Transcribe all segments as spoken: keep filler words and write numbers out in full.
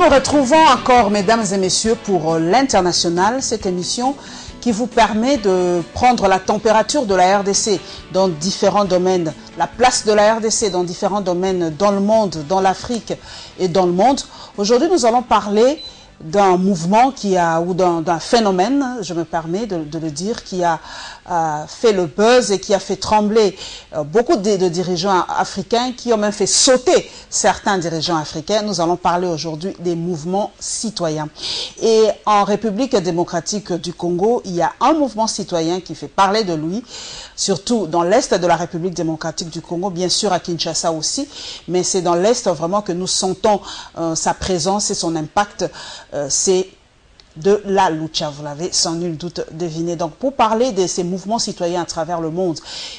nous retrouvons encore, mesdames et messieurs, pour l'International, cette émission qui vous permet de prendre la température de la R D C dans différents domaines, la place de la R D C dans différents domaines dans le monde, dans l'Afrique et dans le monde. Aujourd'hui, nous allons parler d'un mouvement qui a, ou d'un phénomène, je me permets de, de le dire, qui a euh, fait le buzz et qui a fait trembler euh, beaucoup de, de dirigeants africains, qui ont même fait sauter certains dirigeants africains. Nous allons parler aujourd'hui des mouvements citoyens. Et en République démocratique du Congo, il y a un mouvement citoyen qui fait parler de lui, surtout dans l'est de la République démocratique du Congo, bien sûr à Kinshasa aussi, mais c'est dans l'est vraiment que nous sentons euh, sa présence et son impact. Euh, c'est de la lucha, vous l'avez sans nul doute deviné. Donc pour parler de ces mouvements citoyens à travers le monde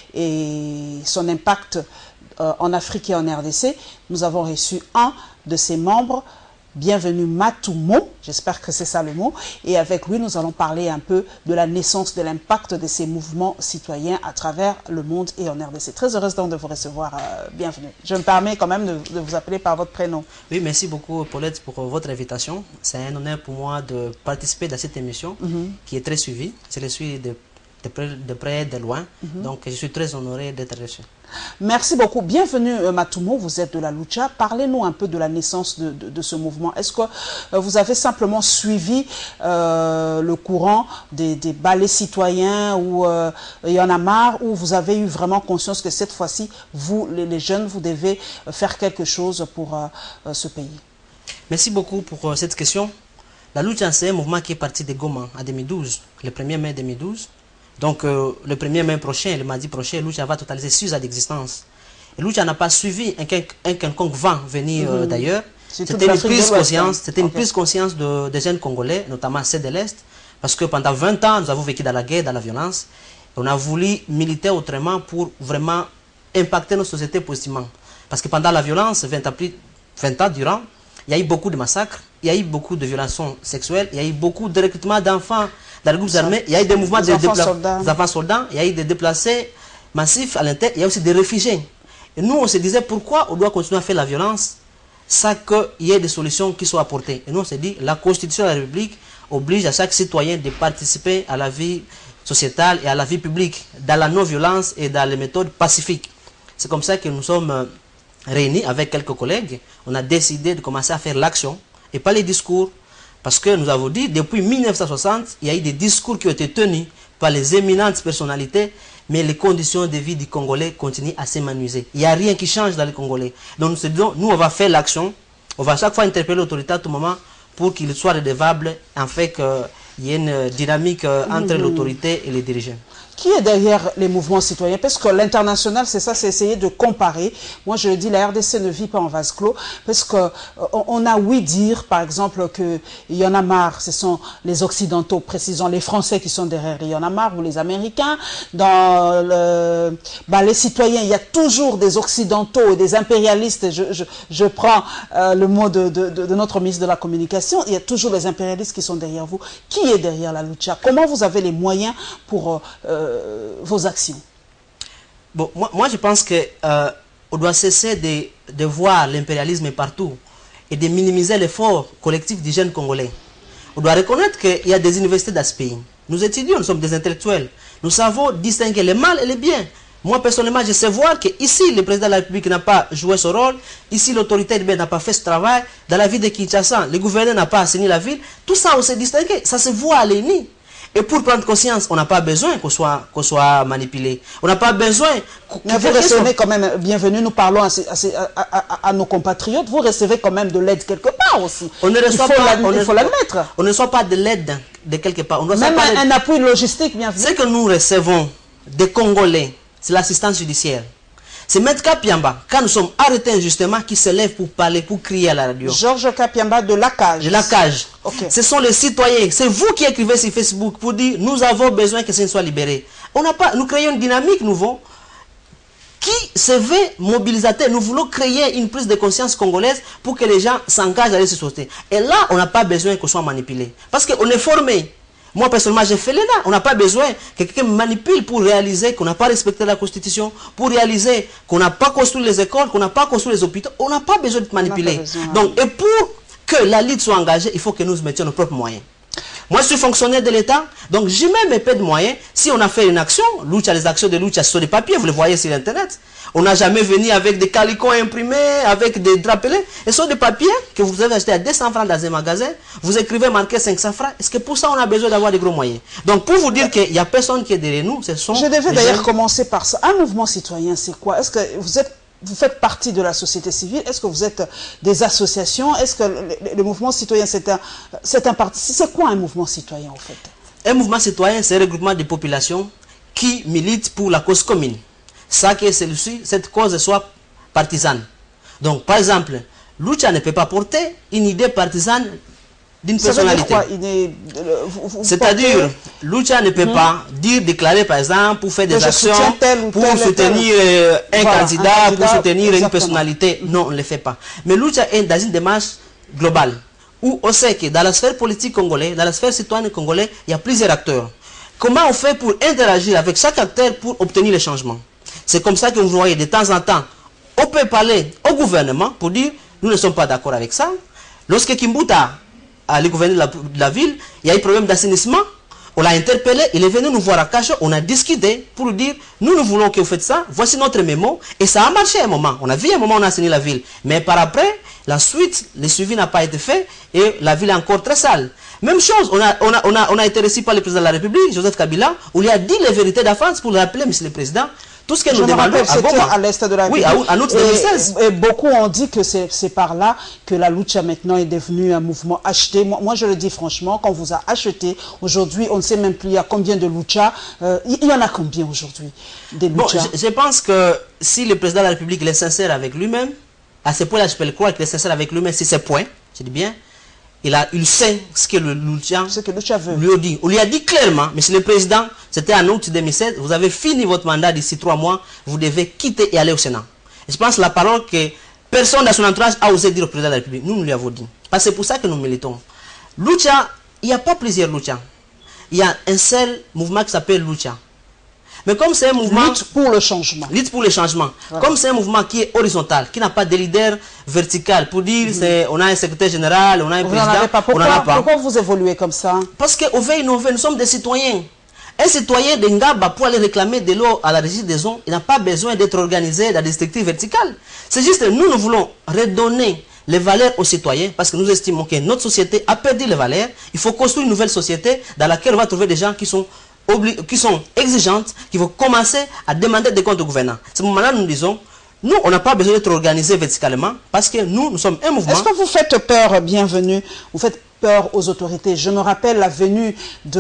et son impact euh, en Afrique et en R D C, nous avons reçu un de ses membres. Bienvenue Matoumo, j'espère que c'est ça le mot, et avec lui nous allons parler un peu de la naissance, de l'impact de ces mouvements citoyens à travers le monde et en R D C. Très heureuse donc de vous recevoir, euh, bienvenue. Je me permets quand même de, de vous appeler par votre prénom. Oui, merci beaucoup Paulette pour votre invitation. C'est un honneur pour moi de participer à cette émission mm-hmm. qui est très suivie. Je le suis de, de, près, de près et de loin, mm-hmm. donc je suis très honoré d'être reçu. Merci beaucoup. Bienvenue euh, Matoumo, vous êtes de la lucha. Parlez-nous un peu de la naissance de, de, de ce mouvement. Est-ce que euh, vous avez simplement suivi euh, le courant des, des ballets citoyens ou euh, il y en a marre, ou vous avez eu vraiment conscience que cette fois-ci, vous, les, les jeunes, vous devez faire quelque chose pour euh, ce pays? Merci beaucoup pour euh, cette question. La lucha, c'est un mouvement qui est parti de Goma en deux mille douze, le premier mai deux mille douze. Donc, euh, le premier mai prochain, le mardi prochain, Lucha va totaliser six ans d'existence. Et Lucha n'a pas suivi un, un quelconque vent venir euh, mm-hmm. d'ailleurs. C'était une prise de conscience, c'était une okay. prise conscience de, des jeunes Congolais, notamment ceux de l'Est, parce que pendant vingt ans, nous avons vécu dans la guerre, dans la violence. On a voulu militer autrement pour vraiment impacter nos sociétés positivement. Parce que pendant la violence, vingt ans, plus, vingt ans durant, il y a eu beaucoup de massacres, il y a eu beaucoup de violences sexuelles, il y a eu beaucoup de recrutement d'enfants dans les groupes armés, il y a eu des mouvements de enfants soldats, il y a eu des déplacés massifs à l'intérieur, il y a aussi des réfugiés. Et nous, on se disait pourquoi on doit continuer à faire la violence sans qu'il y ait des solutions qui soient apportées. Et nous, on s'est dit, la Constitution de la République oblige à chaque citoyen de participer à la vie sociétale et à la vie publique, dans la non-violence et dans les méthodes pacifiques. C'est comme ça que nous sommes réunis avec quelques collègues. On a décidé de commencer à faire l'action et pas les discours. Parce que nous avons dit, depuis mille neuf cent soixante, il y a eu des discours qui ont été tenus par les éminentes personnalités, mais les conditions de vie du Congolais continuent à s'émanuiser. Il n'y a rien qui change dans les Congolais. Donc nous se disons, nous on va faire l'action, on va à chaque fois interpeller l'autorité à tout moment pour qu'il soit redevable, en fait qu'il y ait une dynamique entre mmh. l'autorité et les dirigeants. Qui est derrière les mouvements citoyens? Parce que l'international, c'est ça, c'est essayer de comparer. Moi, je le dis, la R D C ne vit pas en vase clos. Parce qu'on euh, on a ouï dire, par exemple, qu'il y en a marre, ce sont les Occidentaux, précisons les Français qui sont derrière il y en a marre, ou les Américains. Dans le, bah, les citoyens, il y a toujours des Occidentaux et des impérialistes. Je, je, je prends euh, le mot de, de, de notre ministre de la Communication. Il y a toujours les impérialistes qui sont derrière vous. Qui est derrière la lucha? Comment vous avez les moyens pour... Euh, vos actions? Bon, moi, moi je pense qu'on euh, doit cesser de, de voir l'impérialisme partout et de minimiser l'effort collectif des jeunes Congolais. On doit reconnaître qu'il y a des universités dans ce pays. Nous étudions, nous sommes des intellectuels. Nous savons distinguer le mal et le bien. Moi, personnellement, je sais voir qu'ici, le président de la République n'a pas joué son rôle. Ici, l'autorité urbaine n'a pas fait ce travail. Dans la ville de Kinshasa, le gouverneur n'a pas assaini la ville. Tout ça, on s'est distingué. Ça se voit à l'ennemi. Et pour prendre conscience, on n'a pas besoin qu'on soit, qu'on soit manipulé. On n'a pas besoin... Mais vous recevez quand même, bienvenue, nous parlons à, à, à, à nos compatriotes, vous recevez quand même de l'aide quelque part aussi. On ne reçoit pas, il faut l'admettre. On ne reçoit pas de l'aide de quelque part. On même pas un, un appui logistique, bienvenue. Ce que nous recevons des Congolais, c'est l'assistance judiciaire. C'est Maître Kapiamba, quand nous sommes arrêtés injustement, qui se lève pour parler, pour crier à la radio. Georges Kapiamba de la cage. De la cage. Okay. Ce sont les citoyens. C'est vous qui écrivez sur Facebook pour dire nous avons besoin que ce soit libéré. On n'a pas, nous créons une dynamique nouveau qui se veut mobilisateur. Nous voulons créer une prise de conscience congolaise pour que les gens s'engagent à la société. Et là, on n'a pas besoin qu'on soit manipulé. Parce qu'on est formé. Moi, personnellement, j'ai fait l'E N A. On n'a pas besoin que quelqu'un me manipule pour réaliser qu'on n'a pas respecté la Constitution, pour réaliser qu'on n'a pas construit les écoles, qu'on n'a pas construit les hôpitaux. On n'a pas besoin de manipuler. Donc, et pour que la lutte soit engagée, il faut que nous mettions nos propres moyens. Moi, je suis fonctionnaire de l'État, donc j'ai même mes peu de moyens. Si on a fait une action, Lucha, les actions de Lucha sur des papiers, vous les voyez sur Internet. On n'a jamais venu avec des calicots imprimés, avec des drapelés. Et ce sont des papiers que vous avez achetés à deux cents francs dans un magasin. Vous écrivez marqué cinq cents francs. Est-ce que pour ça, on a besoin d'avoir des gros moyens? Donc, pour vous dire qu'il n'y a personne qui est derrière nous, ce sont... Je devais d'ailleurs commencer par ça. Un mouvement citoyen, c'est quoi? Est-ce que vous êtes... Vous faites partie de la société civile? Est-ce que vous êtes des associations? Est-ce que le, le mouvement citoyen, c'est un, c'est un parti? C'est quoi un mouvement citoyen, en fait? Un mouvement citoyen, c'est un regroupement de populations qui militent pour la cause commune. Ça que celui-ci, cette cause soit partisane. Donc, par exemple, Lucha ne peut pas porter une idée partisane d'une personnalité. C'est-à-dire, Lucha ne peut mmh. pas dire, déclarer par exemple, pour faire des que actions, pour tel soutenir tel. un, voilà, candidat, un candidat, pour soutenir exactement. une personnalité. Non, on ne le fait pas. Mais Lucha est dans une démarche globale, où on sait que dans la sphère politique congolaise, dans la sphère citoyenne congolaise, il y a plusieurs acteurs. Comment on fait pour interagir avec chaque acteur pour obtenir les changements? C'est comme ça que vous voyez de temps en temps, on peut parler au gouvernement pour dire, nous ne sommes pas d'accord avec ça. Lorsque Kimbuta à le gouverneur de la, de la ville, il y a eu un problème d'assainissement, on l'a interpellé, il est venu nous voir à Cacho, on a discuté pour lui dire, nous nous voulons que vous faites ça, voici notre mémo, et ça a marché à un moment, on a vu un moment on a assaini la ville, mais par après, la suite, le suivi n'a pas été fait, et la ville est encore très sale. Même chose, on a, on a, on a, on a été reçu par le président de la République, Joseph Kabila, où il a dit les vérités d'avance pour le rappeler, monsieur le président. Tout ce que nous demandons à Goma, à l'est de la oui, à, à août deux mille seize. Et, et beaucoup ont dit que c'est par là que la lucha maintenant est devenue un mouvement acheté. Moi, moi je le dis franchement, quand on vous a acheté, aujourd'hui, on ne sait même plus il y a combien de lucha. Euh, il y en a combien aujourd'hui des lucha? Bon, je, je pense que si le président de la République est sincère avec lui-même, à ce point-là, je peux le croire qu'il est sincère avec lui-même, si c'est point, je dis bien, il, a, il sait ce que le Lucha, ce que Lucha veut. lui a dit. On lui a dit clairement, monsieur le président, c'était en août deux mille seize, vous avez fini votre mandat d'ici trois mois, vous devez quitter et aller au Sénat. Et je pense la parole que personne dans son entourage a osé dire au président de la République. Nous, nous lui avons dit. Parce que c'est pour ça que nous militons. Lucha, il n'y a pas plusieurs Lucha. Il y a un seul mouvement qui s'appelle Lucha. Mais comme c'est un mouvement... Lutte pour le changement. Lutte pour le changement. Voilà. Comme c'est un mouvement qui est horizontal, qui n'a pas de leader vertical, pour dire mmh. on a un secrétaire général, on a un vous président, pas. Pourquoi, on n'en a pas. Pourquoi vous évoluez comme ça? Parce qu'on veut innover, nous sommes des citoyens. Un citoyen de Ngaba, pour aller réclamer de l'eau à la régie des eaux, il n'a pas besoin d'être organisé dans des structures verticales. C'est juste que nous, nous voulons redonner les valeurs aux citoyens, parce que nous estimons que notre société a perdu les valeurs. Il faut construire une nouvelle société dans laquelle on va trouver des gens qui sont qui sont exigeantes, qui vont commencer à demander des comptes au gouvernement. À ce moment-là, nous disons, nous, on n'a pas besoin d'être organisés verticalement, parce que nous, nous sommes un mouvement. Est-ce que vous faites peur, bienvenue, vous faites peur aux autorités? Je me rappelle la venue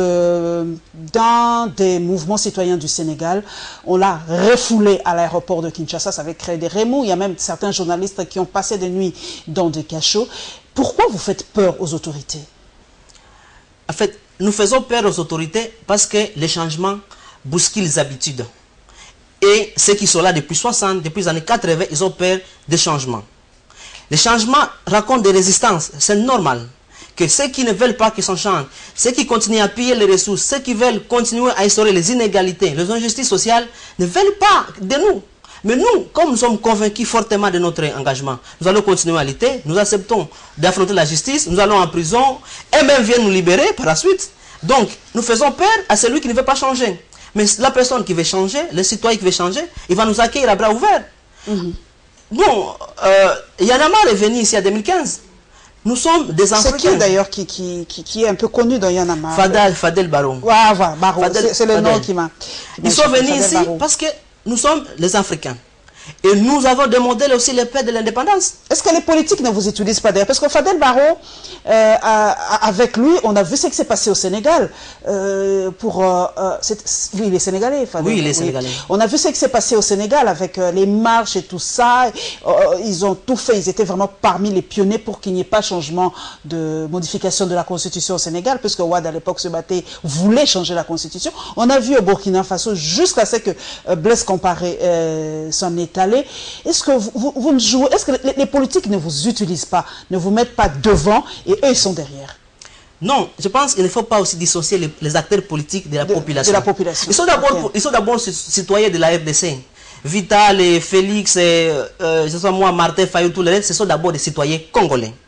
d'un des mouvements citoyens du Sénégal. On l'a refoulé à l'aéroport de Kinshasa, ça avait créé des remous. Il y a même certains journalistes qui ont passé des nuits dans des cachots. Pourquoi vous faites peur aux autorités? En fait, nous faisons peur aux autorités parce que les changements bousculent les habitudes. Et ceux qui sont là depuis soixante, depuis les années quatre-vingt, ils ont peur des changements. Les changements racontent des résistances, c'est normal. Que ceux qui ne veulent pas que ça change, ceux qui continuent à piller les ressources, ceux qui veulent continuer à instaurer les inégalités, les injustices sociales, ne veulent pas de nous. Mais nous, comme nous sommes convaincus fortement de notre engagement, nous allons continuer à lutter, nous acceptons d'affronter la justice, nous allons en prison, et même viennent nous libérer par la suite. Donc, nous faisons peur à celui qui ne veut pas changer. Mais la personne qui veut changer, le citoyen qui veut changer, il va nous accueillir à bras ouverts. Mm-hmm. Bon, euh, Y'en a marre est venu ici en deux mille quinze. Nous sommes des Africains. C'est qui d'ailleurs qui, qui, qui, qui est un peu connu dans Y'en a marre? Fadel, Fadel Barrow. Ouais, ouais, Barrow, c'est le nom qui m'a... Ils sont venus Fadel ici Barrow. Parce que nous sommes les Africains. Et nous avons demandé aussi le paix de l'indépendance. Est-ce que les politiques ne vous utilisent pas d'ailleurs? Parce que Fadel Barrow, euh, avec lui, on a vu ce qui s'est passé au Sénégal. Euh, pour, euh, oui, il est sénégalais, Fadel. Oui, il est sénégalais. Oui. On a vu ce qui s'est passé au Sénégal avec euh, les marches et tout ça. Euh, ils ont tout fait. Ils étaient vraiment parmi les pionniers pour qu'il n'y ait pas changement de modification de la Constitution au Sénégal, puisque Ouad à l'époque se battait, voulait changer la Constitution. On a vu au Burkina Faso, jusqu'à ce que euh, Blaise Compaoré euh, s'en est allé. Est-ce que vous, vous, vous ne jouez, est-ce que les, les politiques ne vous utilisent pas, ne vous mettent pas devant et eux ils sont derrière? Non, je pense qu'il ne faut pas aussi dissocier les, les acteurs politiques de la, de, population. de la population. Ils sont d'abord okay. citoyens de la R D C. Vital et Félix, et, euh, ce soit moi, Martin Fayou, tous les autres, ce sont d'abord des citoyens congolais.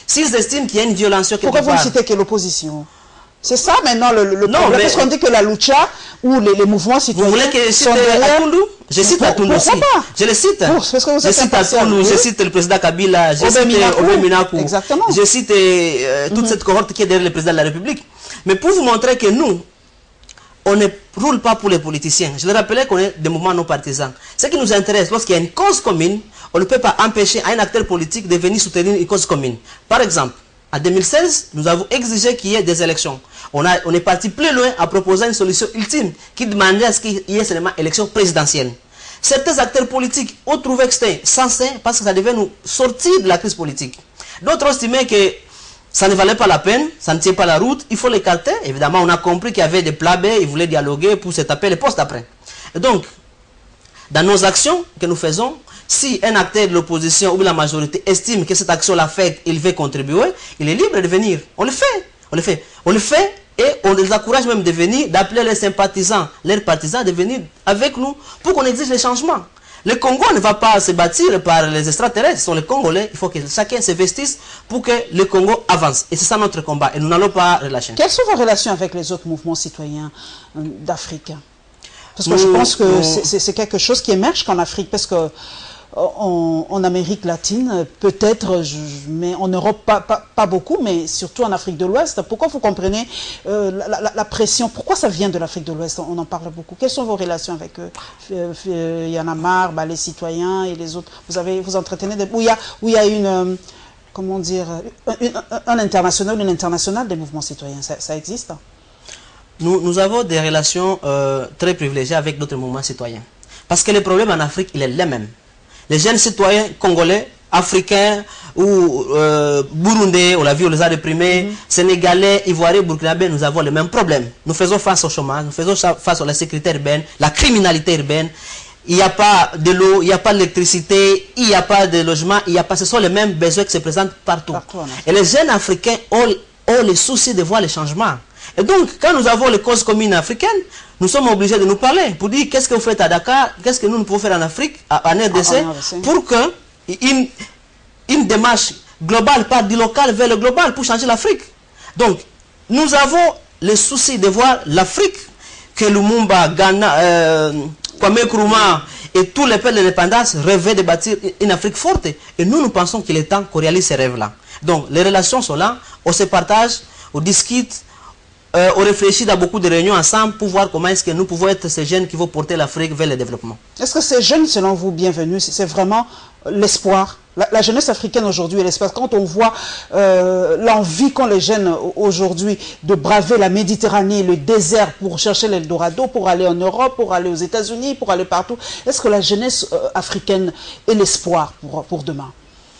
S'ils estiment qu'il y a une violation quelque Pourquoi part... vous ne citez que l'opposition? C'est ça maintenant le, le non, problème, mais... parce qu'on dit que la lucha ou les, les mouvements citoyens... Vous voulez que je cite derrière... Atundu? Je cite Atundu aussi. Pas? Je le cite. Pour, parce que vous je cite Atundu, je cite le président Kabila, je cite Obé Minakou. Exactement. Je cite euh, toute mm -hmm. cette cohorte qui est derrière le président de la République. Mais pour vous montrer que nous, on ne roule pas pour les politiciens. Je le rappelais qu'on est des mouvements non partisans. Ce qui nous intéresse, lorsqu'il y a une cause commune, on ne peut pas empêcher un acteur politique de venir soutenir une cause commune. Par exemple, en deux mille seize, nous avons exigé qu'il y ait des élections. On, a, on est parti plus loin en proposant une solution ultime qui demandait à ce qu'il y ait seulement élection présidentielle. Certains acteurs politiques ont trouvé que c'était sensé parce que ça devait nous sortir de la crise politique. D'autres ont estimé que ça ne valait pas la peine, ça ne tient pas la route, il faut l'écarter. Évidemment, on a compris qu'il y avait des plats baies, ils voulaient dialoguer pour se taper les postes après. Et donc, dans nos actions que nous faisons, si un acteur de l'opposition ou de la majorité estime que cette action l'a faite, il veut contribuer, il est libre de venir. On le fait, on le fait, on le fait et on les encourage même de venir, d'appeler les sympathisants, leurs partisans de venir avec nous pour qu'on exige les changements. Le Congo ne va pas se bâtir par les extraterrestres, ce sont les Congolais. Il faut que chacun s'investisse pour que le Congo avance. Et c'est ça notre combat. Et nous n'allons pas relâcher. Quelles sont vos relations avec les autres mouvements citoyens d'Afrique? Parce que nous, je pense que c'est quelque chose qui émerge qu'en Afrique. Parce que en, en Amérique latine, peut-être, mais en Europe, pas, pas, pas beaucoup, mais surtout en Afrique de l'Ouest. Pourquoi vous comprenez euh, la, la, la pression? Pourquoi ça vient de l'Afrique de l'Ouest? On en parle beaucoup. Quelles sont vos relations avec eux? Il y en a marre, bah, les citoyens et les autres. Vous avez, vous entretenez des... Où il y a, où il y a une... Euh, comment dire, un, un, un international, une internationale des mouvements citoyens. Ça, ça existe? Nous, nous avons des relations euh, très privilégiées avec d'autres mouvements citoyens. Parce que le problème en Afrique, il est le même. Les jeunes citoyens congolais, africains ou euh, burundais, on l'a vu, on les a réprimés, mm-hmm. sénégalais, ivoiriens, burkinabés, nous avons le même problème. Nous faisons face au chômage, nous faisons face à la sécurité urbaine, la criminalité urbaine. Il n'y a pas de l'eau, il n'y a pas d'électricité, il n'y a pas de logement, il n'y a pas. Ce sont les mêmes besoins qui se présentent partout. partout Et les jeunes africains ont, ont le souci de voir les changements. Et donc, quand nous avons les causes communes africaines, nous sommes obligés de nous parler pour dire qu'est-ce que vous faites à Dakar, qu'est-ce que nous, nous pouvons faire en Afrique, en R D C, pour qu'une une démarche globale parte du local vers le global pour changer l'Afrique. Donc, nous avons le souci de voir l'Afrique que Lumumba, Ghana, euh, Kwame Nkrumah et tous les peuples de l'indépendance rêvaient de bâtir une Afrique forte. Et nous, nous pensons qu'il est temps qu'on réalise ces rêves-là. Donc, les relations sont là, on se partage, on discute. Euh, on réfléchit dans beaucoup de réunions ensemble pour voir comment est-ce que nous pouvons être ces jeunes qui vont porter l'Afrique vers le développement. Est-ce que ces jeunes, selon vous, bienvenus, c'est vraiment l'espoir? La, la jeunesse africaine aujourd'hui est l'espoir. Quand on voit euh, l'envie qu'ont les jeunes aujourd'hui de braver la Méditerranée, le désert pour chercher l'Eldorado, pour aller en Europe, pour aller aux États-Unis, pour aller partout, est-ce que la jeunesse euh, africaine est l'espoir pour, pour demain?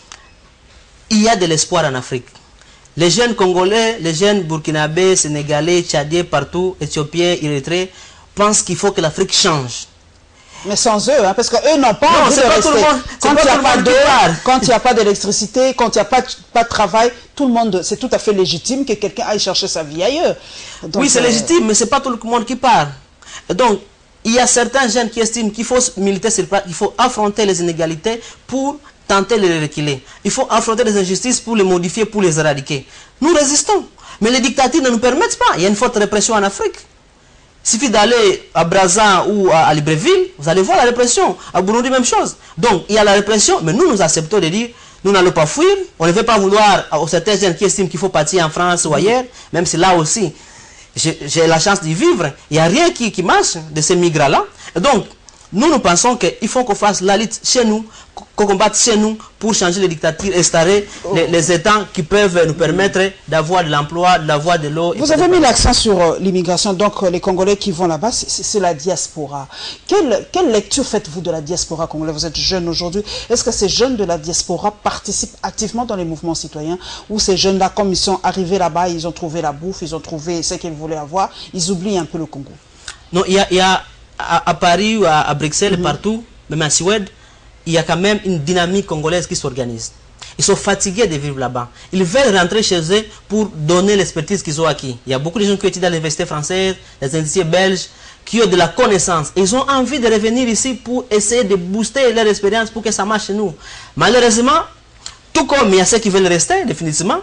Il y a de l'espoir en Afrique. Les jeunes Congolais, les jeunes Burkinabés, Sénégalais, Tchadiens, partout, Éthiopiens, Érythréens, pensent qu'il faut que l'Afrique change. Mais sans eux, hein, parce qu'eux n'ont pas envie de rester. Quand il n'y a pas d'eau, quand il n'y a pas d'électricité, quand il n'y a pas de, pas de travail, tout le monde, c'est tout à fait légitime que quelqu'un aille chercher sa vie ailleurs. Donc, oui, c'est euh... légitime, mais ce n'est pas tout le monde qui part. Et donc, il y a certains jeunes qui estiment qu'il faut militer sur place, il faut affronter les inégalités pour tenter de les reculer. Il faut affronter les injustices pour les modifier, pour les éradiquer. Nous résistons. Mais les dictatures ne nous permettent pas. Il y a une forte répression en Afrique. Il suffit d'aller à Brazza ou à Libreville, vous allez voir la répression. À Burundi, même chose. Donc, il y a la répression, mais nous, nous acceptons de dire, nous n'allons pas fuir. On ne veut pas vouloir, aux certains jeunes qui estiment qu'il faut partir en France ou ailleurs, même si là aussi, j'ai la chance d'y vivre. Il n'y a rien qui, qui marche de ces migrants-là. Donc, nous, nous pensons qu'il faut qu'on fasse la lutte chez nous, qu'on combatte chez nous pour changer les dictatures, instaurer oh. les, les États qui peuvent nous permettre d'avoir de l'emploi, d'avoir de l'eau. Vous avez mis l'accent sur euh, l'immigration, donc euh, les Congolais qui vont là-bas, c'est la diaspora. Quelle, quelle lecture faites-vous de la diaspora congolaise? Vous êtes jeune aujourd'hui. Est-ce que ces jeunes de la diaspora participent activement dans les mouvements citoyens? Ou ces jeunes-là, comme ils sont arrivés là-bas, ils ont trouvé la bouffe, ils ont trouvé ce qu'ils voulaient avoir, ils oublient un peu le Congo? Non, il y a... Y a... À, à Paris ou à, à Bruxelles, mm-hmm. partout, même en Suède, il y a quand même une dynamique congolaise qui s'organise. Ils sont fatigués de vivre là-bas. Ils veulent rentrer chez eux pour donner l'expertise qu'ils ont acquis. Il y a beaucoup de gens qui étudient à l'université française, les universités belges, qui ont de la connaissance. Ils ont envie de revenir ici pour essayer de booster leur expérience pour que ça marche chez nous. Malheureusement, Tout comme il y a ceux qui veulent rester, définitivement.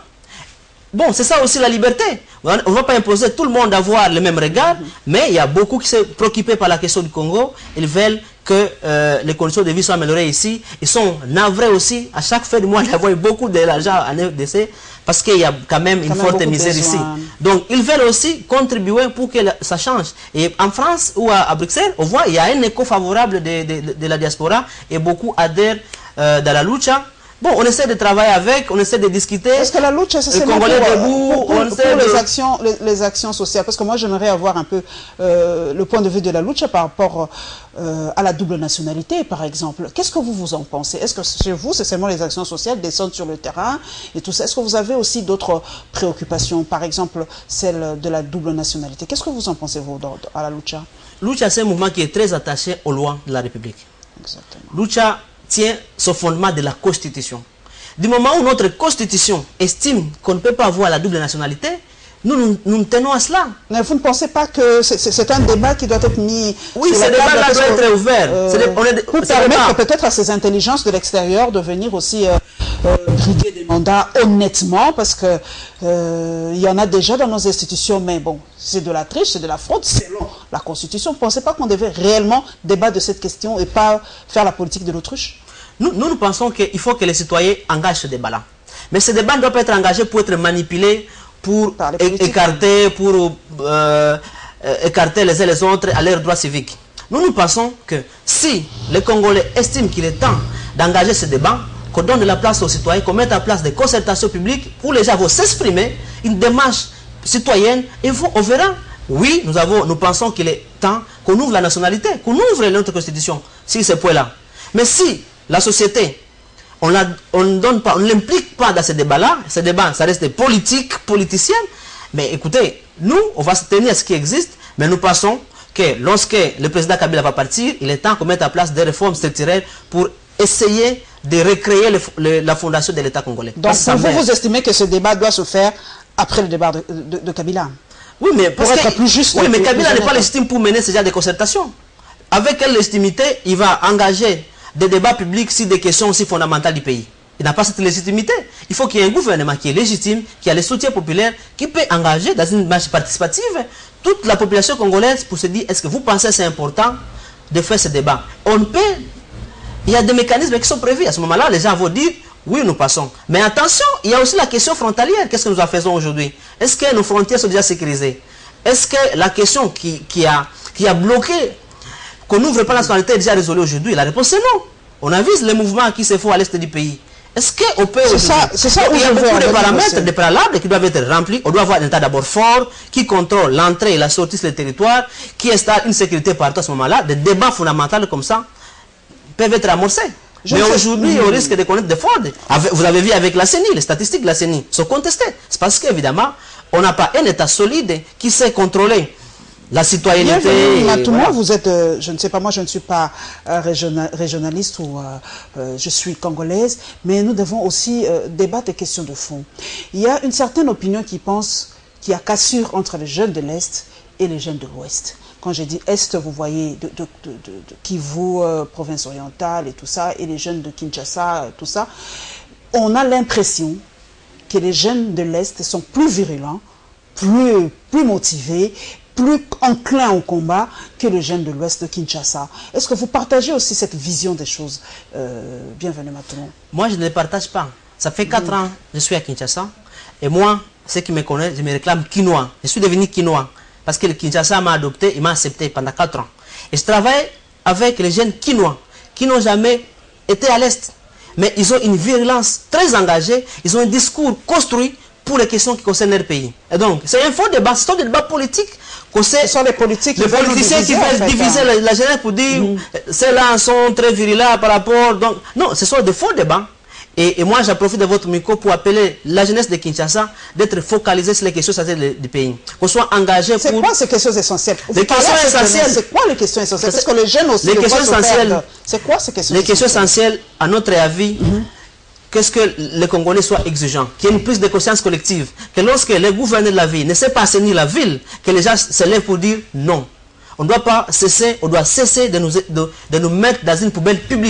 Bon, c'est ça aussi la liberté. On ne va pas imposer tout le monde d'avoir le même regard, mm-hmm. mais il y a beaucoup qui sont préoccupés par la question du Congo. Ils veulent que euh, les conditions de vie soient améliorées ici. Ils sont navrés aussi, à chaque fin du mois, d'avoir beaucoup d'argent en R D C, parce qu'il y a quand même une quand forte même misère ici. Donc, ils veulent aussi contribuer pour que ça change. Et en France ou à, à Bruxelles, on voit il y a un écho favorable de, de, de, de la diaspora et beaucoup adhèrent euh, dans la lucha. Bon, on essaie de travailler avec, on essaie de discuter. Est-ce que la lucha, c'est seulement pour, debout, pour, pour, on pour de... les, actions, les, les actions sociales? Parce que moi, j'aimerais avoir un peu euh, le point de vue de la lucha par rapport euh, à la double nationalité, par exemple. Qu'est-ce que vous vous en pensez? Est-ce que chez vous, c'est seulement les actions sociales, descendre sur le terrain et tout ça? Est-ce que vous avez aussi d'autres préoccupations, par exemple celle de la double nationalité? Qu'est-ce que vous en pensez, vous, dans, à la lucha? Lucha, c'est un mouvement qui est très attaché aux lois de la République. Exactement. Lucha tient son fondement de la Constitution. Du moment où notre Constitution estime qu'on ne peut pas avoir la double nationalité, nous nous, nous tenons à cela. Mais vous ne pensez pas que c'est un débat qui doit être mis... Oui, ce débat-là doit être ouvert. Euh, on est, pour permettre peut-être à ces intelligences de l'extérieur de venir aussi euh, euh, briguer des mandats honnêtement, parce que euh, il y en a déjà dans nos institutions, mais bon, c'est de la triche, c'est de la fraude, selon la Constitution. Vous ne pensez pas qu'on devait réellement débattre de cette question et pas faire la politique de l'autruche? Nous, nous, nous pensons qu'il faut que les citoyens engagent ce débat-là. Mais ce débat ne doit pas être engagé pour être manipulé, pour écarter, pour euh, écarter les uns les autres à leurs droits civiques. Nous, nous pensons que si les Congolais estiment qu'il est temps d'engager ce débat, qu'on donne de la place aux citoyens, qu'on mette en place des concertations publiques où les gens vont s'exprimer, une démarche citoyenne, et vous, on verra. Oui, nous, avons, nous pensons qu'il est temps qu'on ouvre la nationalité, qu'on ouvre notre constitution, sur ce point-là. Mais si la société, on ne l'implique pas dans ce débat-là, ce débat, ça reste politique, politicien, mais écoutez, nous, on va se tenir à ce qui existe, mais nous pensons que lorsque le président Kabila va partir, il est temps qu'on mette en place des réformes structurelles pour essayer de recréer le, le, la fondation de l'État congolais. Donc, vous, vous estimez que ce débat doit se faire après le débat de, de, de Kabila? Oui, mais pour être plus juste. Oui, mais Kabila n'est pas légitime pour mener ce genre de concertation. Avec quelle légitimité il va engager des débats publics sur des questions aussi fondamentales du pays? Il n'a pas cette légitimité. Il faut qu'il y ait un gouvernement qui est légitime, qui a le soutien populaire, qui peut engager dans une marche participative toute la population congolaise pour se dire, est-ce que vous pensez que c'est important de faire ce débat? On peut, il y a des mécanismes qui sont prévus. À ce moment-là, les gens vont dire, oui, nous passons. Mais attention, il y a aussi la question frontalière. Qu'est-ce que nous en faisons aujourd'hui? Est-ce que nos frontières sont déjà sécurisées? Est-ce que la question qui, qui, a, qui a bloqué qu'on n'ouvre pas la nationalité est déjà résolue aujourd'hui? La réponse est non. On avise les mouvements qui se font à l'est du pays. Est-ce qu'on peut... C'est ça, c'est ça. Il y a beaucoup de paramètres, des préalables qui doivent être remplis. On doit avoir un État d'abord fort, qui contrôle l'entrée et la sortie sur le territoire, qui installe une sécurité partout à ce moment-là. Des débats fondamentaux comme ça peuvent être amorcés. Je Mais aujourd'hui, mmh. on risque de connaître des fraudes. Vous avez vu avec la C E N I, les statistiques de la C E N I sont contestées. C'est parce qu'évidemment, on n'a pas un État solide qui sait contrôler la citoyenneté. Tout le monde, vous êtes, euh, je ne sais pas, moi je ne suis pas euh, régional, régionaliste ou euh, euh, je suis congolaise, mais nous devons aussi euh, débattre des questions de fond. Il y a une certaine opinion qui pense qu'il y a cassure entre les jeunes de l'Est et les jeunes de l'Ouest. Quand j'ai dit Est, vous voyez de, de, de, de, de Kivu, euh, province orientale et tout ça, et les jeunes de Kinshasa, euh, tout ça. On a l'impression que les jeunes de l'Est sont plus virulents, plus, plus motivés, plus enclin au combat que les jeunes de l'Ouest de Kinshasa. Est-ce que vous partagez aussi cette vision des choses? euh, Bienvenue maintenant. Moi, je ne les partage pas. Ça fait quatre mmh. ans que je suis à Kinshasa. Et moi, ceux qui me connaissent, je me réclame quinois. Je suis devenu quinois. Parce que le Kinshasa m'a adopté, il m'a accepté pendant quatre ans. Et je travaille avec les jeunes quinois qui n'ont jamais été à l'Est. Mais ils ont une virulence très engagée. Ils ont un discours construit pour les questions qui concernent leur pays. Et donc, c'est un faux débat, c'est un débat politique. Ce sont les politiques les politiciens qui veulent diviser la, la jeunesse pour dire mmh. ceux-là sont très virulents par rapport. Donc, non, ce sont des faux débats. Et, et moi, j'en profite de votre micro pour appeler la jeunesse de Kinshasa d'être focalisée sur les questions essentielles du pays. Qu'on soit engagé pour... C'est quoi ces questions essentielles? Les questions essentielles. C'est quoi les questions essentielles? Parce que les jeunes aussi... Les questions essentielles. C'est quoi ces questions Les questions essentielles, à notre avis, mmh. qu'est-ce que les Congolais soient exigeants, qu'il y ait une prise de conscience collective, que lorsque les gouverneurs de la ville ne savent pas assainir la ville, que les gens se lèvent pour dire non. On ne doit pas cesser, on doit cesser de nous, de, de nous mettre dans une poubelle publique.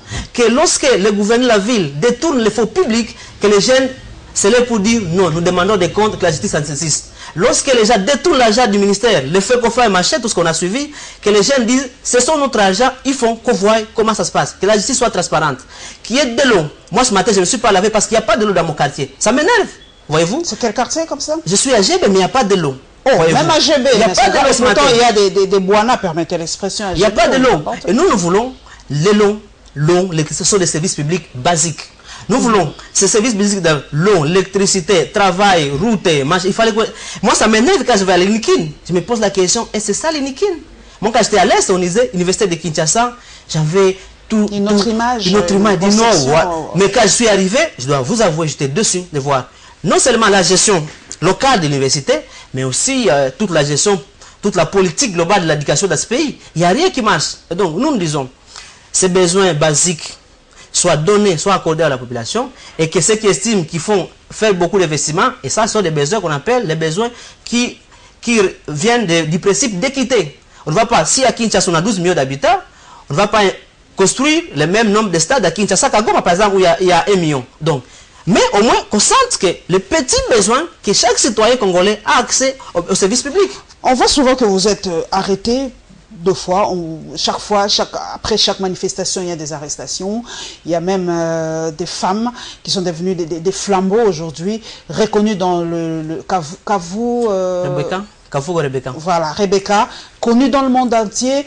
que lorsque le gouverneur de la ville détourne les fonds publics, que les jeunes, c'est là pour dire non, nous demandons des comptes, que la justice existe. Lorsque les gens détournent l'argent du ministère, le fait qu'on fait un machin, tout ce qu'on a suivi, que les jeunes disent, ce sont notre argent, ils font qu'on voit comment ça se passe, que la justice soit transparente, qu'il y ait de l'eau. Moi ce matin, je ne me suis pas lavé parce qu'il n'y a pas de l'eau dans mon quartier. Ça m'énerve, voyez-vous. C'est quel quartier comme ça? Je suis à G B, mais il n'y a pas de l'eau. Oh, même à G B, il n'y a pas de l'eau ce matin. Il y a des, des, des boinas, permettez l'expression. Il n'y a pas de l'eau. Et nous, nous voulons les l'eau, l'eau, ce sont des services publics basiques. Nous voulons ces services basiques de l'eau, l'électricité, travail, route, il fallait que... Moi, ça m'énerve quand je vais à l'Inikin. Je me pose la question, est-ce que c'est ça l'Inikin? Moi, quand j'étais à l'Est, on disait, Université de Kinshasa, j'avais tout... Une autre tout, image. Une autre image. Euh, non, ouais. Mais quand je suis arrivé, je dois vous avouer, j'étais dessus de voir non seulement la gestion locale de l'université, mais aussi euh, toute la gestion, toute la politique globale de l'éducation dans ce pays. Il n'y a rien qui marche. Et donc, nous nous disons, ces besoins basiques soient donnés, soient accordés à la population, et que ceux qui estiment qu'ils font faire beaucoup d'investissements, et ça ce sont des besoins qu'on appelle les besoins qui, qui viennent de, du principe d'équité. On ne va pas, si à Kinshasa on a douze millions d'habitants, on ne va pas construire le même nombre de stades à Kinshasa qu'à Goma, par exemple, où il y a, il y a un million. Donc, mais au moins qu'on sente que les petits besoins, que chaque citoyen congolais a accès au, au service public. On voit souvent que vous êtes euh, arrêté deux fois, on, chaque fois, chaque, après chaque manifestation, il y a des arrestations. Il y a même euh, des femmes qui sont devenues des, des, des flambeaux aujourd'hui, reconnues dans le, le Kavu... Euh, Rebecca Kavu Rebecca. Voilà, Rebecca, connue dans le monde entier.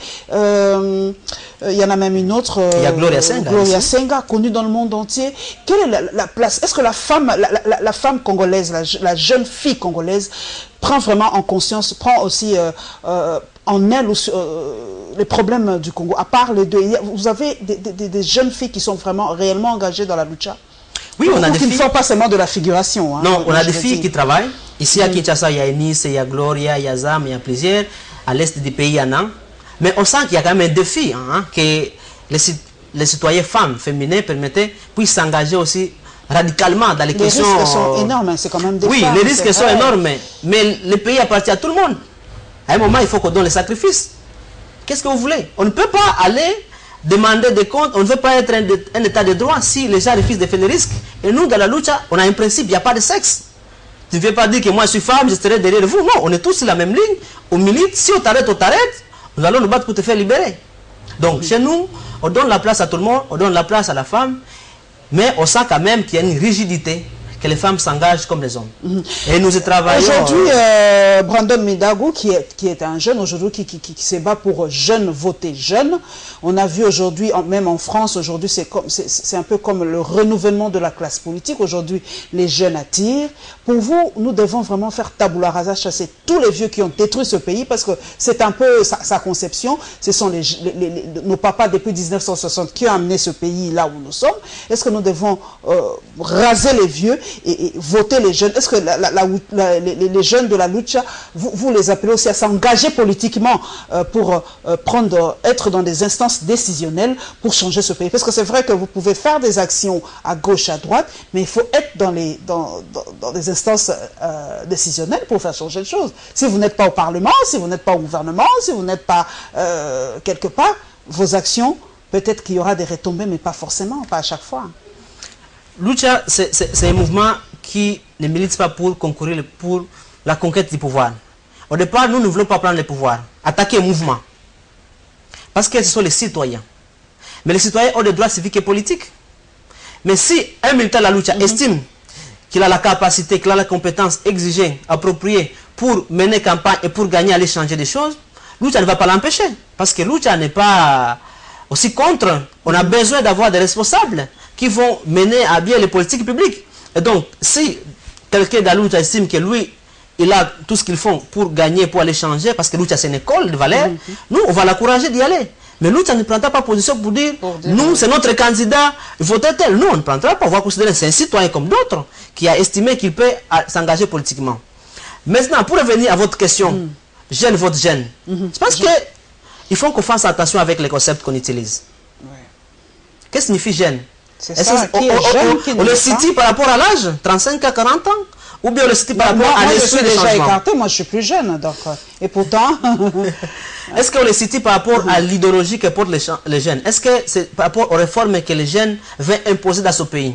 Euh, il y en a même une autre. Euh, il y a Gloria Senga. Gloria Senga, connue dans le monde entier. Quelle est la, la place? Est-ce que la femme, la, la, la femme congolaise, la, la jeune fille congolaise, prend vraiment en conscience, prend aussi euh, euh, en elle euh, les problèmes du Congo? À part les deux, vous avez des, des, des jeunes filles qui sont vraiment réellement engagées dans la lucha? Oui, on a des filles filles. Qui ne font pas seulement de la figuration. Hein, non, on a des filles dire. qui travaillent. Ici à Kinshasa, il y a Eunice, il y a Gloria, il y a Zam, il y a plusieurs. À l'est du pays, il y en a. Mais on sent qu'il y a quand même un défi, hein, que les, les citoyens femmes, féminins, permettaient, puissent s'engager aussi radicalement dans les, les questions. Les risques sont énormes, c'est quand même des Oui, femmes, les risques sont énormes, mais le pays appartient à tout le monde. À un moment, il faut qu'on donne les sacrifices. Qu'est-ce que vous voulez? On ne peut pas aller demander des comptes, on ne veut pas être un, de, un état de droit si les gens refusent de faire les risques. Et nous, dans la lucha, on a un principe, il n'y a pas de sexe. Tu ne veux pas dire que moi je suis femme, je serai derrière vous. Non, on est tous sur la même ligne. On milite, si on t'arrête, on t'arrête. Nous allons nous battre pour te faire libérer. Donc, chez nous, on donne la place à tout le monde, on donne la place à la femme, mais on sent quand même qu'il y a une rigidité, que les femmes s'engagent comme les hommes. Mm-hmm. Et nous y travaillons. Aujourd'hui, euh, Brandon Midago, qui est, qui est un jeune, aujourd'hui, qui, qui, qui, qui se bat pour jeunes voter jeunes. On a vu aujourd'hui, même en France, aujourd'hui, c'est un peu comme le renouvellement de la classe politique. Aujourd'hui, les jeunes attirent. Pour vous, nous devons vraiment faire tabula rasa, chasser tous les vieux qui ont détruit ce pays, parce que c'est un peu sa, sa conception. Ce sont les, les, les, nos papas depuis mille neuf cent soixante qui ont amené ce pays là où nous sommes. Est-ce que nous devons euh, raser les vieux Et, et voter les jeunes? Est-ce que la, la, la, la, les, les jeunes de la lucha, vous, vous les appelez aussi à s'engager politiquement euh, pour euh, prendre, être dans des instances décisionnelles pour changer ce pays? Parce que c'est vrai que vous pouvez faire des actions à gauche, à droite, mais il faut être dans, les, dans, dans, dans des instances euh, décisionnelles pour faire changer les choses. Si vous n'êtes pas au Parlement, si vous n'êtes pas au gouvernement, si vous n'êtes pas euh, quelque part, vos actions, peut-être qu'il y aura des retombées, mais pas forcément, pas à chaque fois. Lucha, c'est un mouvement qui ne milite pas pour concourir pour la conquête du pouvoir. Au départ, nous ne voulons pas prendre le pouvoir, attaquer un mouvement. Parce que ce sont les citoyens. Mais les citoyens ont des droits civiques et politiques. Mais si un militant de la lucha mm-hmm. estime qu'il a la capacité, qu'il a la compétence exigée, appropriée pour mener campagne et pour gagner, aller changer des choses, lucha ne va pas l'empêcher. Parce que lucha n'est pas aussi contre. On a besoin d'avoir des responsables qui vont mener à bien les politiques publiques. Et donc, si quelqu'un de la lucha estime que lui, il a tout ce qu'il faut pour gagner, pour aller changer, parce que lucha c'est une école de valeurs, mm-hmm. nous, on va l'encourager d'y aller. Mais lucha ne prendra pas position pour dire, pour dire nous, c'est notre candidat, votez tel. Nous, on ne prendra pas. On va considérer que c'est un citoyen comme d'autres qui a estimé qu'il peut s'engager politiquement. Maintenant, pour revenir à votre question, mm. jeune vote jeune, mm-hmm. c'est parce qu'il faut qu'on fasse attention avec les concepts qu'on utilise. Ouais. Qu'est-ce que signifie jeune? C'est ça, on, qui est on, jeune, on, qui on le situe par rapport à l'âge, trente-cinq à quarante ans, Ou bien on le situe par Moi, rapport moi, à je l'esprit suis des déjà changements? écarté, moi je suis plus jeune, donc, euh, et pourtant... Est-ce qu'on les situe par rapport à l'idéologie que portent les, cha- les jeunes? Est-ce que c'est par rapport aux réformes que les jeunes veulent imposer dans ce pays?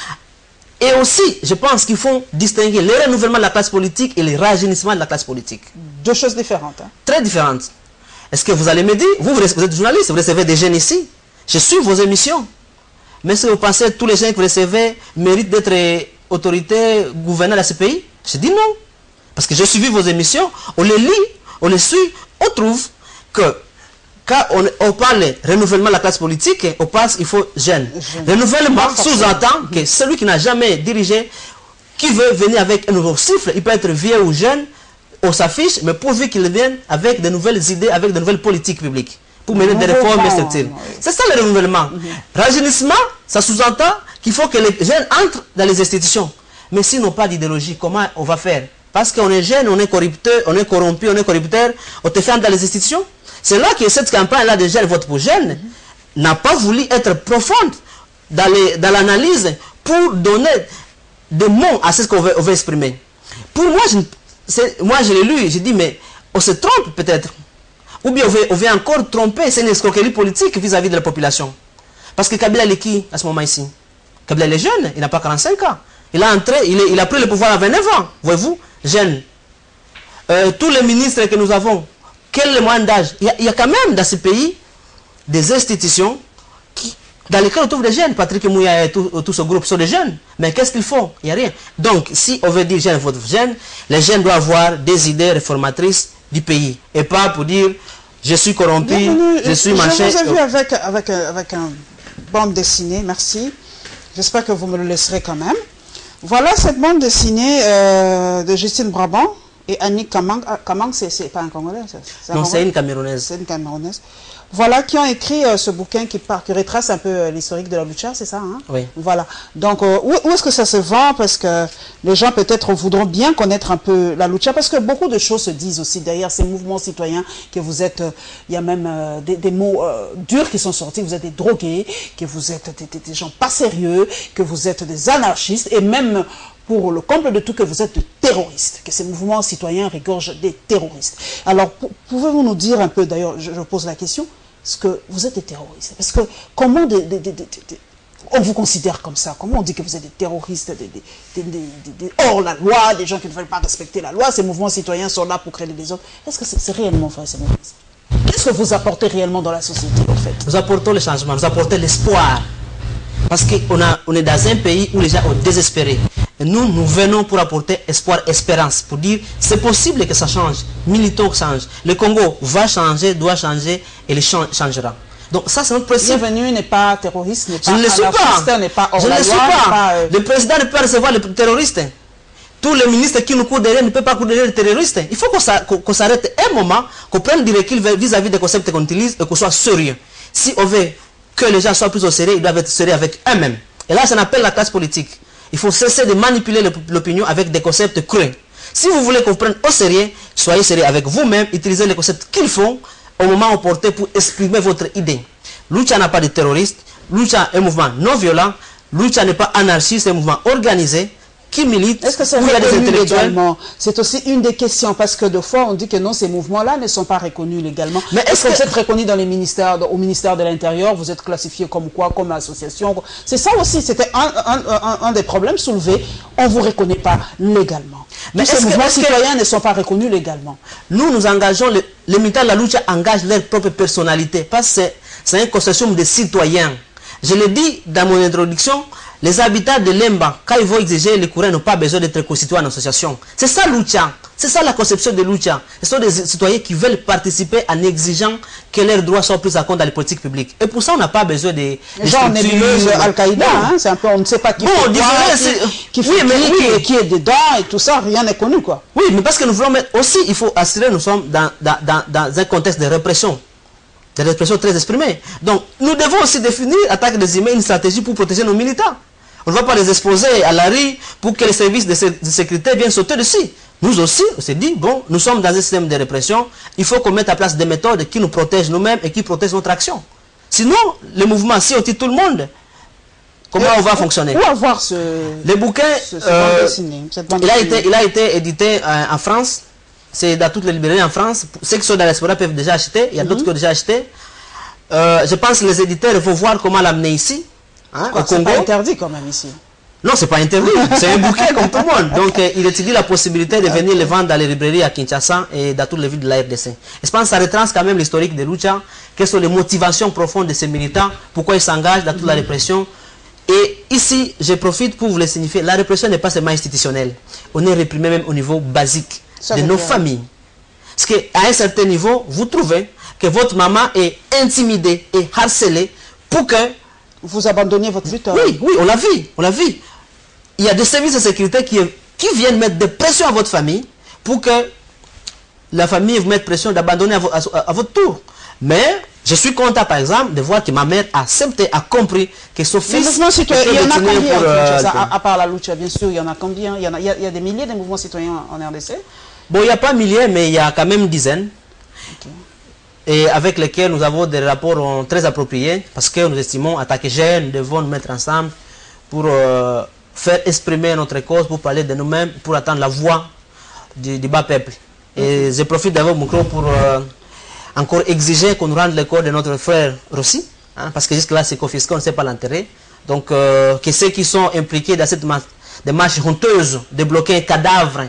Et aussi, je pense qu'il faut distinguer le renouvellement de la classe politique et le rajeunissement de la classe politique. Deux choses différentes. Hein. Très différentes. Est-ce que vous allez me dire, vous, vous êtes journaliste, vous recevez des jeunes ici, je suis vos émissions. Mais est-ce que vous pensez que tous les jeunes que vous recevez méritent d'être autorités, gouverneurs de ce pays? Je dis non. Parce que j'ai suivi vos émissions, on les lit, on les suit, on trouve que quand on, on parle renouvellement de la classe politique, on pense qu'il faut jeune. Jeune. Renouvellement sous-entend que celui qui n'a jamais dirigé, qui veut venir avec un nouveau cycle, il peut être vieux ou jeune, on s'affiche, mais pourvu qu'il vienne avec de nouvelles idées, avec de nouvelles politiques publiques, pour mener des Nouveau réformes vent, structurelles. oui. C'est ça le renouvellement. Rajeunissement, ça sous-entend qu'il faut que les jeunes entrent dans les institutions. Mais s'ils n'ont pas d'idéologie, comment on va faire? Parce qu'on est jeune, on est corrupteur, on est corrompu, on est corrupteur, on te ferme dans les institutions. C'est là que cette campagne-là de jeunes vote pour jeunes n'a pas voulu être profonde dans les- dans l'analyse pour donner des mots à ce qu'on veut, on veut exprimer. Pour moi, je, c'est- moi je l'ai lu, j'ai dit, mais on se trompe peut-être. Ou bien on veut, on veut encore tromper, c'est une escroquerie politique vis-à-vis de la population. Parce que Kabila est qui à ce moment ici? Kabila il est jeune, il n'a pas quarante-cinq ans. Il a, entré, il, est- il a pris le pouvoir à vingt-neuf ans, voyez-vous, jeune. Euh, tous les ministres que nous avons, quel est le moyen d'âge? il, y a- il y a quand même dans ce pays des institutions qui, dans lesquelles on trouve des jeunes. Patrick Mouya et tout, tout ce groupe sont des jeunes. Mais qu'est-ce qu'ils font? Il n'y a rien. Donc, si on veut dire jeune, votre jeune, les jeunes doivent avoir des idées réformatrices du pays. Et pas pour dire, je suis corrompu, Bienvenue. je suis machin. Je vous ai vu avec, avec, avec un bande dessinée, merci. J'espère que vous me le laisserez quand même. Voilà cette bande dessinée euh, de Justine Brabant et Annick Kamang. Ah, Kamang, c'est pas un Congolais, c'est un Non, Congolais. c'est une Camerounaise. C'est une Camerounaise. Voilà, qui ont écrit euh, ce bouquin qui, part, qui retrace un peu euh, l'historique de la lucha, c'est ça, hein? Oui. Voilà. Donc, euh, où, où est-ce que ça se vend? Parce que les gens peut-être voudront bien connaître un peu la lucha, parce que beaucoup de choses se disent aussi derrière ces mouvements citoyens, que vous êtes, euh, il y a même euh, des, des mots euh, durs qui sont sortis, vous êtes des drogués, que vous êtes des, des, des gens pas sérieux, que vous êtes des anarchistes, et même pour le comble de tout, que vous êtes des terroristes, que ces mouvements citoyens regorgent des terroristes. Alors, pou- pouvez-vous nous dire un peu, d'ailleurs, je, je pose la question, est-ce que vous êtes des terroristes? Parce que comment des, des- des- des- des- on vous considère comme ça? Comment on dit que vous êtes des terroristes, des, des- des- des- des- des hors la loi, des gens qui ne veulent pas respecter la loi? Ces mouvements citoyens sont là pour créer des autres. Est-ce que c'est c'est réellement vrai, ces mouvements? Qu'est-ce que vous apportez réellement dans la société, en fait? Nous apportons le changement, nous apportons l'espoir. Parce qu'on a- on est dans un pays où les gens sont désespérés. Et nous, nous venons pour apporter espoir, espérance, pour dire c'est possible que ça change. Militons que ça change. Le Congo va changer, doit changer et le chan- changera. Donc ça, c'est notre principe. Bienvenue n'est pas terroriste, n'est Je pas ne le suis anarchiste, pas. n'est pas hors Je ne la le suis loi, n'est pas. pas, euh, Le président ne peut pas recevoir les terroristes. Tous les ministres qui nous courent derrière ne peuvent pas courir derrière les terroristes. Il faut qu'on s'a- qu'on- qu'on s'arrête un moment, qu'on prenne du recul vis-à-vis des concepts qu'on utilise et qu'on soit sérieux. Si on veut que les gens soient plus au sérieux, ils doivent être sérieux avec eux-mêmes. Et là, ça appelle la classe politique. Il faut cesser de manipuler l'opinion avec des concepts creux. Si vous voulez qu'on prenne au sérieux, soyez sérieux avec vous-même, utilisez les concepts qu'ils font au moment opportun pour exprimer votre idée. Lucha n'a pas de terroriste, Lucha est un mouvement non violent, Lucha n'est pas anarchiste, c'est un mouvement organisé qui milite. Est-ce que c'est où il y a des reconnu intellectuels. légalement? C'est aussi une des questions, parce que de fois on dit que non, ces mouvements-là ne sont pas reconnus légalement. Mais est-ce est-ce que que- vous êtes reconnu dans les ministères, au ministère de l'Intérieur, vous êtes classifié comme quoi, comme association? C'est ça aussi, c'était un, un, un, un des problèmes soulevés. On ne vous reconnaît pas légalement. Mais Mais ces est-ce que- mouvements est-ce que- citoyens ne sont pas reconnus légalement. Nous, nous engageons, le- les militants de la lucha engagent leur propre personnalité, parce que c'est- c'est une conception de citoyens. Je l'ai dit dans mon introduction, les habitants de Lemba, quand ils vont exiger le courant, n'ont pas besoin d'être constitués en association. C'est ça lucha, c'est ça la conception de lucha. Ce sont des citoyens qui veulent participer en exigeant que leurs droits soient pris en compte dans les politiques publiques. Et pour ça, on n'a pas besoin de... de Genre structures. nébuleuse Al-Qaïda, Non. hein, c'est un peu, on ne sait pas qui Bon, fait disons, quoi, c'est- qui, qui oui, fait mais qui, oui. qui est- qui est dedans et tout ça, rien n'est connu, quoi. Oui, mais parce que nous voulons mettre aussi, il faut assurer, nous sommes dans, dans, dans, dans un contexte de répression. De répression très exprimée. Donc, nous devons aussi définir, en tant que des humains, une stratégie pour protéger nos militants. On ne va pas les exposer à la rue pour que les services de, sé- de sécurité viennent sauter dessus. Nous aussi, on s'est dit, bon, nous sommes dans un système de répression, il faut qu'on mette en place des méthodes qui nous protègent nous-mêmes et qui protègent notre action. Sinon, le mouvement, si on tue tout le monde, comment et on va fonctionner. Où avoir ce... Le bouquin, ce, ce euh, bande dessinée, cette bande il, a dessinée. été, il a été édité euh, en France. C'est dans toutes les librairies en France. Ceux qui sont dans la diaspora peuvent déjà acheter. Il y a mm-hmm. d'autres qui ont déjà acheté. Euh, je pense que les éditeurs, il faut voir comment l'amener ici, hein, au Congo. C'est pas interdit quand même ici. Non, c'est pas interdit. C'est un bouquet comme tout le monde. Donc, euh, il étudie la possibilité de venir le vendre dans les librairies à Kinshasa et dans toutes les villes de la R D C. Et je pense que ça retrace quand même l'historique de Lucha. Quelles sont les motivations profondes de ces militants, pourquoi ils s'engagent dans toute la répression. Et ici, je profite pour vous le signifier, la répression n'est pas seulement institutionnelle. On est réprimé même au niveau basique ça de nos dire. familles. Parce qu'à un certain niveau, vous trouvez que votre maman est intimidée et harcelée pour que vous abandonniez votre lutte. Oui, oui, on l'a vu, on l'a vu. Il y a des services de sécurité qui, qui viennent mettre des pressions à votre famille pour que la famille vous mette pression d'abandonner à, à, à votre tour. Mais je suis content, par exemple, de voir que ma mère a accepté, a compris que son fils... mouvements citoyens, il y en a combien pour, euh, à, à part la lucha, bien sûr, il y en a combien? Il y, en a, il y a, il y a des milliers de mouvements citoyens en R D C? Bon, il n'y a pas milliers, mais il y a quand même dizaines. Okay. Et avec lesquels nous avons des rapports très appropriés, parce que nous estimons, en tant que jeunes, nous devons nous mettre ensemble pour euh, faire exprimer notre cause, pour parler de nous-mêmes, pour attendre la voix du, du bas peuple. Et mm-hmm. je profite d'avoir mon micro pour euh, encore exiger qu'on nous rende le corps de notre frère Rossi, hein, parce que jusque-là c'est confisqué, on ne sait pas l'enterrer. Donc, euh, que ceux qui sont impliqués dans cette démarche honteuse de bloquer un cadavre,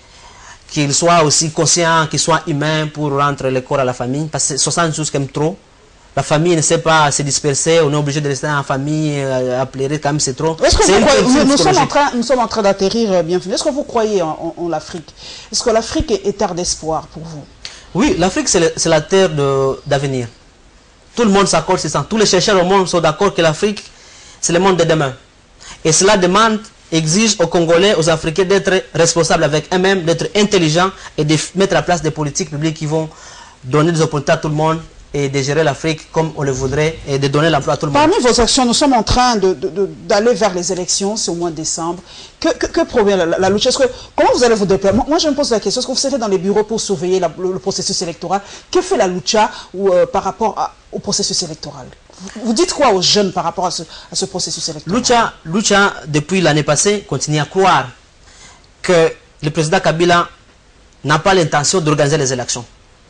qu'ils soient aussi conscients, qu'ils soient humains pour rendre le corps à la famille, parce que soixante jours comme trop. La famille ne sait pas se disperser, on est obligé de rester en famille, euh, à pleurer quand même c'est trop. Est-ce que vous croyez, nous, nous, sommes en train, nous sommes en train d'atterrir, euh, bienvenue. Est-ce que vous croyez en, en, en l'Afrique? Est-ce que l'Afrique est, est terre d'espoir pour vous? Oui, l'Afrique c'est la terre d'avenir. Tout le monde s'accorde sur ça. Tous les chercheurs au monde sont d'accord que l'Afrique c'est le monde de demain. Et cela demande, exige aux Congolais, aux Africains d'être responsables avec eux-mêmes, d'être intelligents et de mettre à place des politiques publiques qui vont donner des opportunités à tout le monde et de gérer l'Afrique comme on le voudrait et de donner l'emploi à tout le monde. Parmi vos actions, nous sommes en train d'aller de, de, de, vers les élections, c'est au mois de décembre. Que, que, que provient la, la, la lutte? Comment vous allez vous déployer? Moi, je me pose la question, est-ce que vous serez dans les bureaux pour surveiller la, le, le processus électoral? Que fait la lucha ou, euh, par rapport à, au processus électoral? vous, vous dites quoi aux jeunes par rapport à ce, à ce processus électoral? Lucha, lucha depuis l'année passée, continue à croire que le président Kabila n'a pas l'intention d'organiser les élections.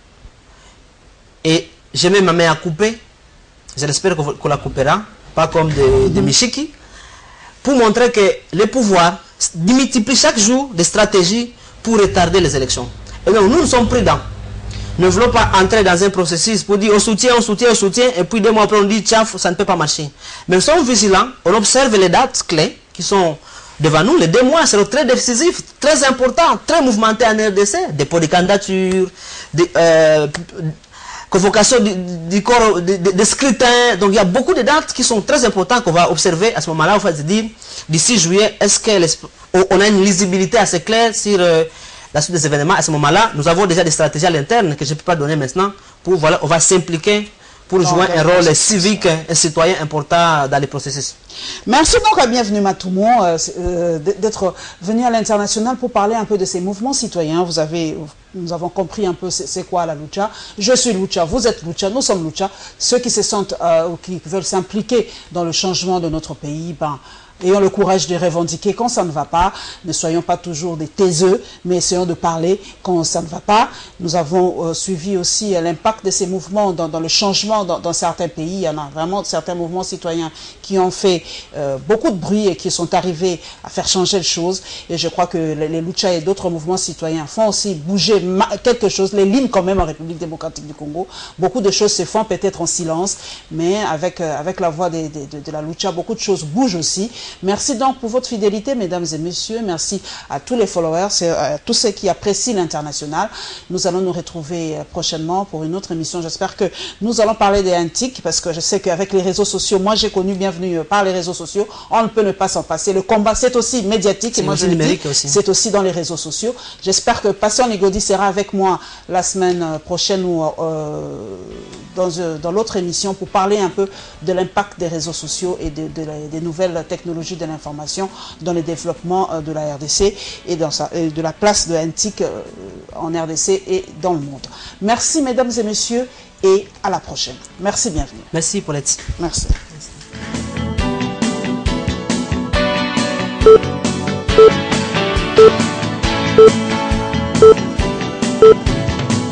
Et j'ai mis ma main à couper, j'espère qu'on qu la coupera, pas comme de, de Michiki, pour montrer que le pouvoir multiplie chaque jour des stratégies pour retarder les élections. Et donc nous, nous sommes prudents. Nous ne voulons pas entrer dans un processus pour dire on soutient, on soutient, on soutient, et puis deux mois après on dit tiens, ça ne peut pas marcher. Mais nous sommes vigilants, on observe les dates clés qui sont devant nous. Les deux mois seront très décisifs, très importants, très mouvementés en R D C, dépôt de candidature, des... Euh, convocation du, du corps de, de, de scrutin. Donc il y a beaucoup de dates qui sont très importantes qu'on va observer à ce moment-là. On va se dire, d'ici juillet, est-ce qu'on a une lisibilité assez claire sur euh, la suite des événements? À ce moment-là, nous avons déjà des stratégies à l'interne que je ne peux pas donner maintenant. Pour, voilà, on va s'impliquer pour non, jouer un rôle civique, un citoyen important dans les processus. Merci donc à Bienvenue Matoumou euh, d'être venu à l'international pour parler un peu de ces mouvements citoyens. Vous avez, nous avons compris un peu c'est quoi la lucha. Je suis lucha, vous êtes lucha, nous sommes lucha. Ceux qui se sentent euh, ou qui veulent s'impliquer dans le changement de notre pays, ben, ayons le courage de revendiquer quand ça ne va pas. Ne soyons pas toujours des taiseux, mais essayons de parler quand ça ne va pas. Nous avons euh, suivi aussi euh, l'impact de ces mouvements dans, dans le changement dans, dans certains pays. Il y en a vraiment certains mouvements citoyens qui ont fait euh, beaucoup de bruit et qui sont arrivés à faire changer les choses. Et je crois que les, les lucha et d'autres mouvements citoyens font aussi bouger quelque chose. Les lignes quand même en République démocratique du Congo. Beaucoup de choses se font peut-être en silence, mais avec, euh, avec la voix de, de, de, de la lucha, beaucoup de choses bougent aussi. Merci donc pour votre fidélité, mesdames et messieurs. Merci à tous les followers, à tous ceux qui apprécient l'international. Nous allons nous retrouver prochainement pour une autre émission. J'espère que nous allons parler des antiques, parce que je sais qu'avec les réseaux sociaux, moi j'ai connu Bienvenue par les réseaux sociaux, on ne peut ne pas s'en passer. Le combat, c'est aussi médiatique, et moi je le dis, c'est aussi dans les réseaux sociaux. J'espère que Passion Negodi sera avec moi la semaine prochaine ou euh, dans, dans l'autre émission pour parler un peu de l'impact des réseaux sociaux et de, de la, des nouvelles technologies de l'information dans le développement euh, de la R D C et, dans sa, et de la place de Antique euh, en R D C et dans le monde. Merci mesdames et messieurs et à la prochaine. Merci, bienvenue. Merci Paulette. Merci. Merci.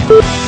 Merci.